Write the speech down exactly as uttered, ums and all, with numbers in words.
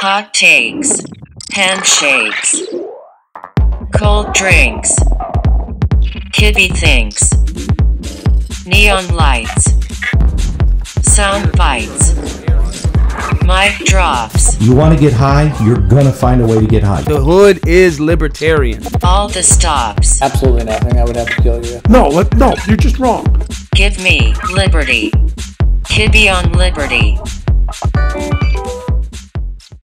hot takes, handshakes, cold drinks, kiddie things, neon lights, sound bites, mic drops. You want to get high, you're gonna find a way to get high. The hood is libertarian. All the stops. Absolutely nothing. I would have to kill you. No, let, no, you're just wrong. Give me liberty. Kiddie on liberty.